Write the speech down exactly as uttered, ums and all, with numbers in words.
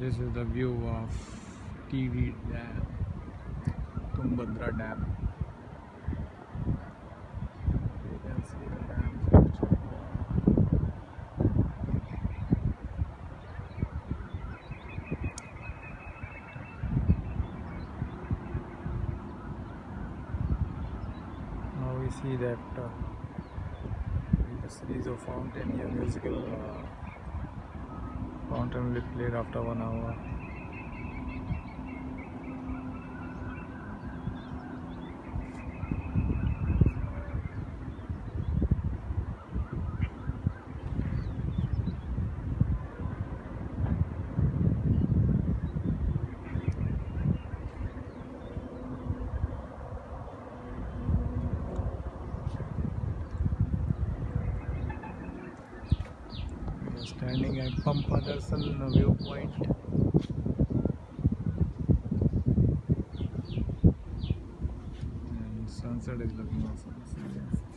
This is the view of T V Dam, Tungabhadra Dam. You can see the dam picture. Now we see that uh, the series of fountain here, musical uh, fountain will be played after one hour. Standing at Pampadarsan viewpoint. And sunset is looking awesome.